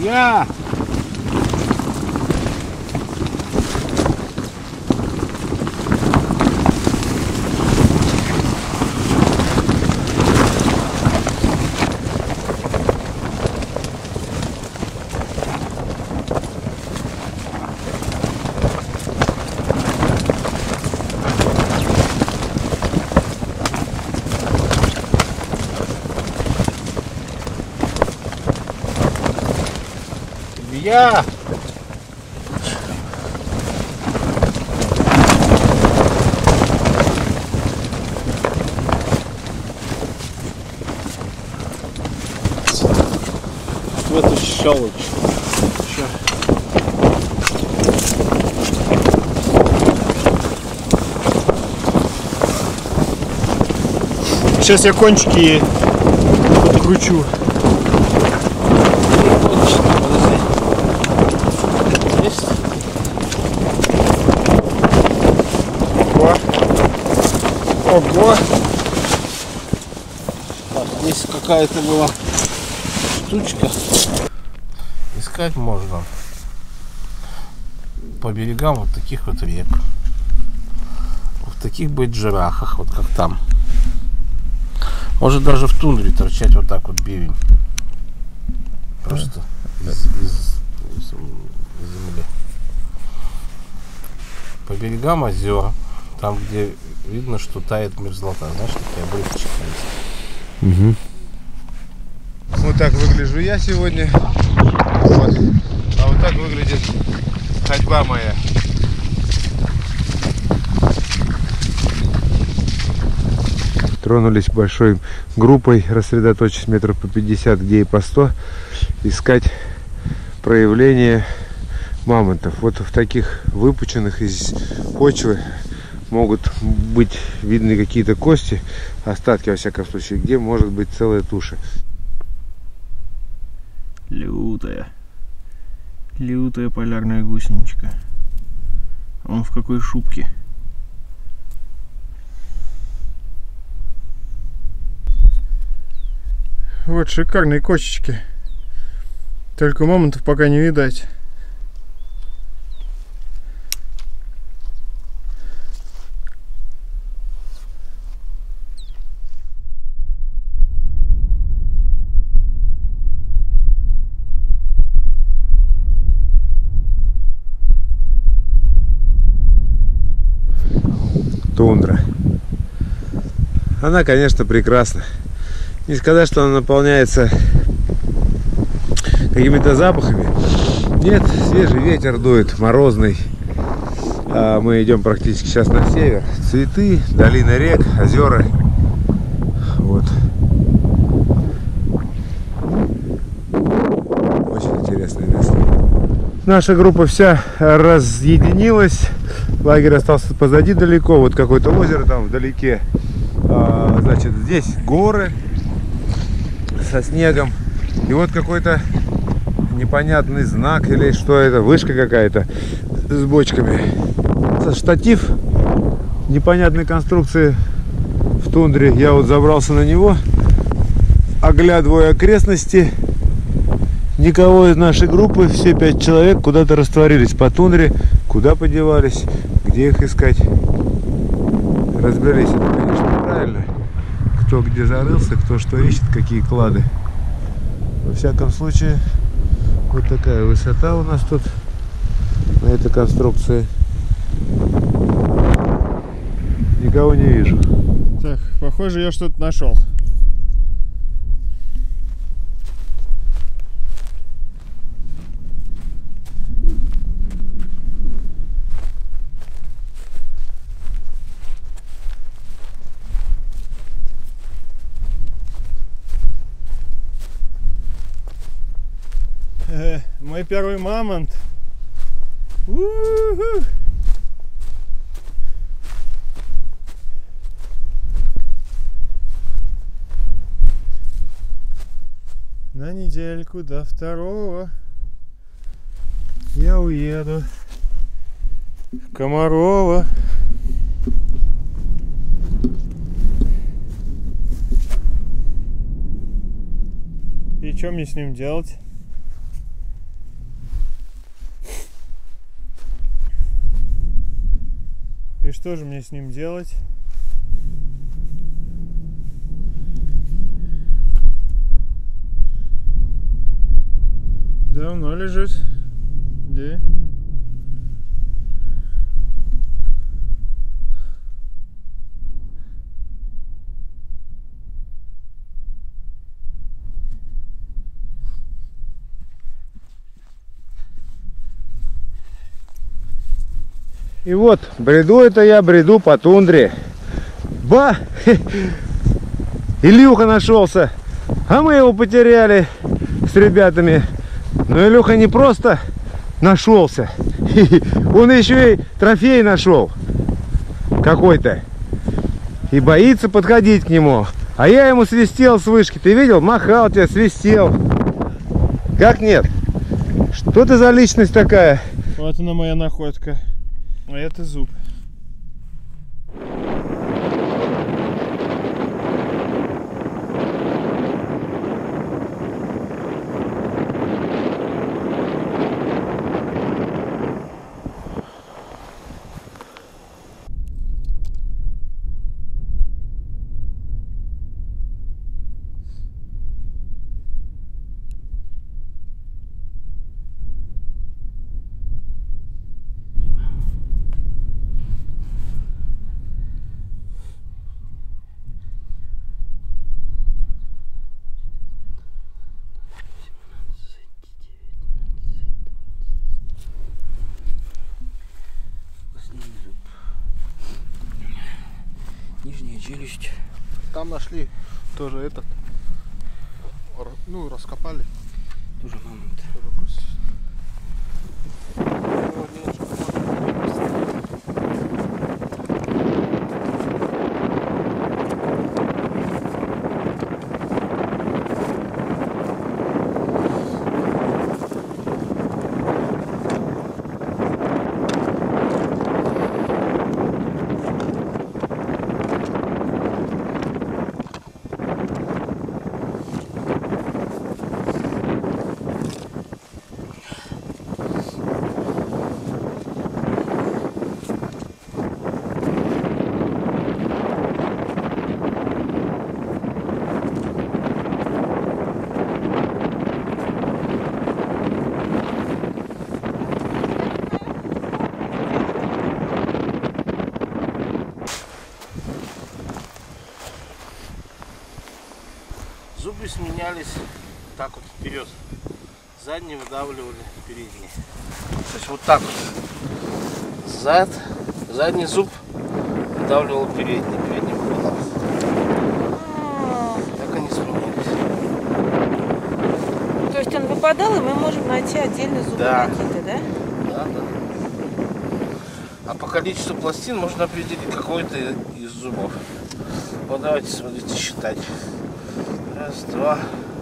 Я! Я! В эту щелочь. Сейчас я кончики подкручу. Ого! Так, здесь какая-то была штучка. Искать можно по берегам вот таких вот рек. В таких быть жирахах, вот как там. Может даже в тундре торчать вот так вот бивень. Просто из земли. По берегам озер. Там, где видно, что тает мерзлота. Знаешь, такие обрывчики есть. Угу. Вот так выгляжу я сегодня. Вот. А вот так выглядит ходьба моя. Тронулись большой группой, рассредоточились метров по 50, где и по 100, искать проявление мамонтов. Вот в таких выпученных из почвы могут быть видны какие-то кости, остатки, во всяком случае, где может быть целая туша. Лютая полярная гусеничка. Он в какой шубке? Вот шикарные косточки. Только мамонтов пока не видать. Тундра. Она, конечно, прекрасна. Не сказать, что она наполняется какими-то запахами. Нет, свежий ветер дует, морозный. Мы идем практически сейчас на север. Цветы, долина рек, озера. Вот. Очень интересное место. Наша группа вся разъединилась. Лагерь остался позади далеко. Вот какое-то озеро там вдалеке. Значит, здесь горы со снегом. И вот какой-то непонятный знак или что это, вышка какая-то с бочками. Штатив непонятной конструкции в тундре. Я вот забрался на него, оглядываю окрестности. Никого из нашей группы, все 5 человек куда-то растворились по тундре. Куда подевались, где их искать? Разберись, это, конечно, правильно. Кто где зарылся, кто что ищет, какие клады. Во всяком случае, вот такая высота у нас тут на этой конструкции. Никого не вижу. Так, похоже, я что-то нашел. Мой первый мамонт. У-ху! На недельку до 2 я уеду в Комарово. И что мне с ним делать? что же мне с ним делать? Давно лежит. Где? И вот, бреду по тундре. Ба! Илюха нашелся, а мы его потеряли с ребятами. Но Илюха не просто нашелся, он еще и трофей нашел какой-то. И боится подходить к нему. А я ему свистел с вышки. Ты видел? Махал тебе, свистел. Как нет? Что ты за личность такая? Вот она моя находка. А это зуб. Нижняя челюсть. Там нашли тоже этот, ну, раскопали. Тоже мамонт. Зубы сменялись так вот вперед. Задние выдавливали передние. То есть вот так вот. Задний зуб выдавливал передний. Передний выпадал. Так они сменялись. То есть он выпадал, и мы можем найти отдельные зубы какие-то, да? Да. А по количеству пластин можно определить какой-то из зубов. Вот давайте, смотрите, считать. Раз, два,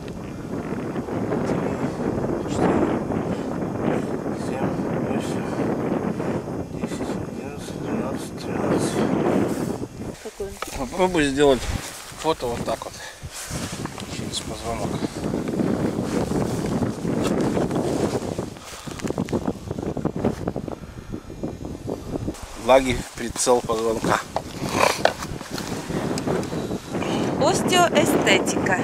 три, четыре, 7, 8, 10, 11, 12, 13. Какой он? Попробуй сделать фото вот так вот. Через позвонок. Влаги прицел позвонка. Остеоэстетика.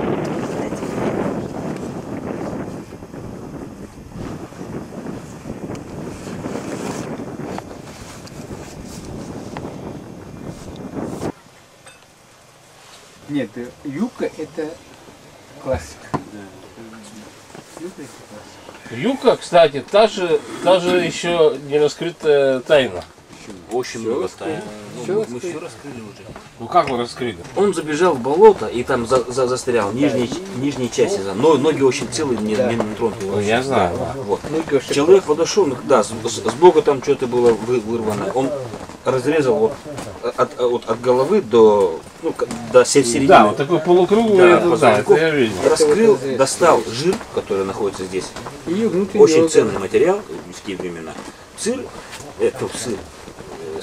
Нет, юбка это классика. Юбка это классика. Юбка, кстати, та же еще не раскрытая тайна. Очень много тайн. Мы все раскрыли уже. Ну как вы раскрыли? Он забежал в болото и там застрял нижней части. Но ноги очень целые, не тронуты. Ну, я знаю. Вот. Человек подошел, да, сбоку там что-то было вырвано. Он разрезал вот от головы до середины. Да, вот такой полукруглый, это я видел. Раскрыл, достал жир, который находится здесь. Очень ценный материал в те времена. Сыр, это сыр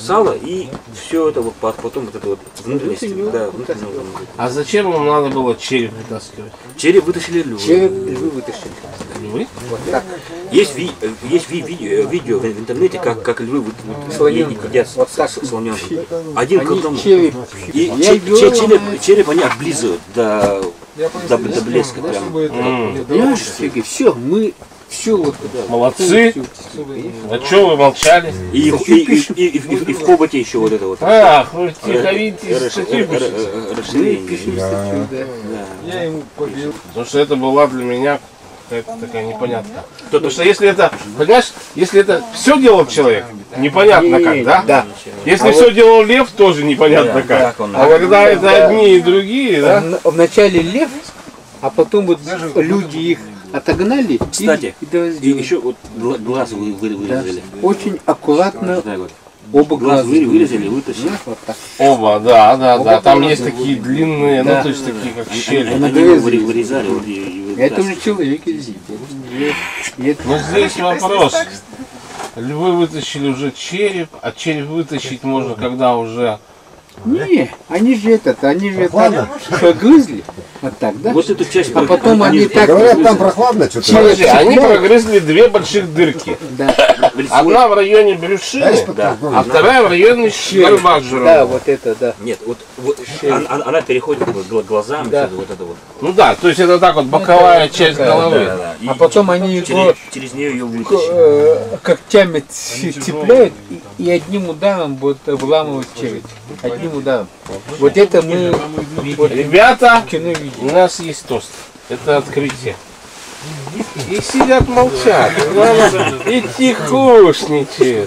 сало и все это вот потом вот это вот внутренности, да, внутреннего. А зачем им надо было череп вытаскивать? Череп вытащили львы. Львы вытащили. Львы? Есть видео в интернете, как львы едят слоненка. Один к одному. Череп. И череп они облизывают до блеска прям. Понимаешь, Сергей, все, мы все вот Молодцы. А что вы молчали? И в хоботе еще вот это вот. Ах, вы тиховите статью пишете. Расширение. Я ему побил. Потому что это была для меня какая-то такая непонятка. Потому что если это, понимаешь, если это все делал человек, непонятно как, да? Да. Если все делал лев, тоже непонятно как. А когда это одни и другие, да? Вначале лев, а потом вот люди их отогнали. Кстати, и еще вот глаз вырезали. очень аккуратно Так вот. оба Глаз глаза вырезали, вытащили. Вот так. Оба, да. Там есть такие длинные, ну то есть такие как щели. Они вырезали. Вот, и Это уже человек из Но здесь вопрос. Львы вытащили уже череп, а череп вытащить можно, когда уже... Не, они же так прогрызли. Вот так, да? Вот эту часть. А потом они так... Говорят, там прохладно что-то. Подожди, они прогрызли две больших дырки. Да, Одна в районе брюшины, а вторая в районе горба да, жирового. вот это, да. Нет, вот она переходит к глазам, Да. вот это вот. Ну да, то есть это так вот боковая часть головы. Да. И А потом они его через нее ее вытащили. когтями цепляют и одним ударом вот вламывают череп. Одним ударом. Вот это мы вот Ребята, в кино видели. у нас есть тост. Это открытие. И сидят молчат. И тихушничают.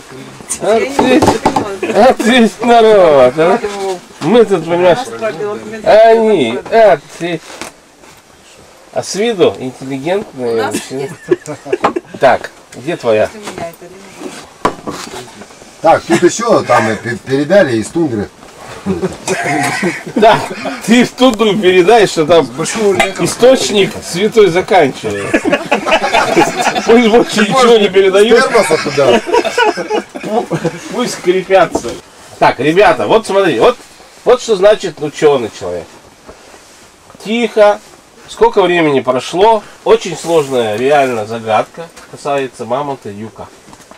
Ответь, народ. А? Мы тут, понимаешь, они, ответь. А с виду интеллигентные. Так, где твоя? Так, тут еще там передали из тундры. Да, ты в тундру передай, что там источник святой заканчивается. Пусть больше ничего не передают, Термоса туда. пусть скрипятся. Так, ребята, вот смотри, вот что значит ученый человек. Тихо. Сколько времени прошло? Очень сложная реально загадка касается мамонта Юка.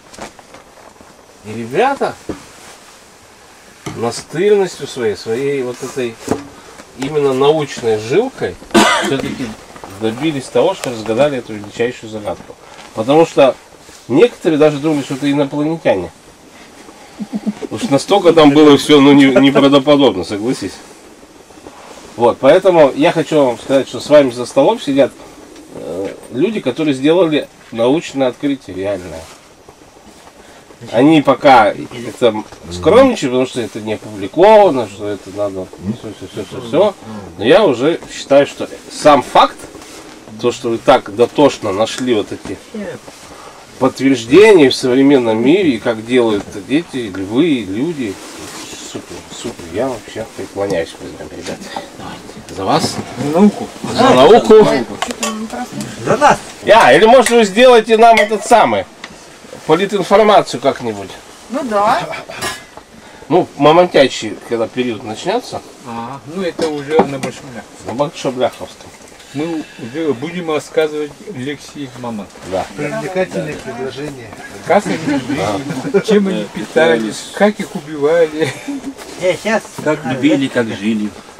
И ребята настырностью своей вот этой именно научной жилкой все-таки добились того, что разгадали эту величайшую загадку. Потому что некоторые даже думали, что это инопланетяне. Потому что настолько там было все неправдоподобно, согласись. Вот, поэтому я хочу вам сказать, что с вами за столом сидят люди, которые сделали научное открытие реальное. Они пока это скромничают, потому что это не опубликовано, что это надо все. Но я уже считаю, что сам факт, то, что вы так дотошно нашли вот эти подтверждения в современном мире, и как делают дети, львы, люди, супер. Я вообще преклоняюсь перед вами, ребята. За вас. За науку. За науку. За нас. Или может вы сделаете нам этот самый политинформацию как-нибудь. Ну да. Ну, мамонтячий, когда период начнется, Ну это уже на большом ляхе. на Большобляховском. Мы уже будем рассказывать лекции мамонта. Да. Привлекательные предложения. Как они жили, чем они питались, как их убивали. Как любили, как жили.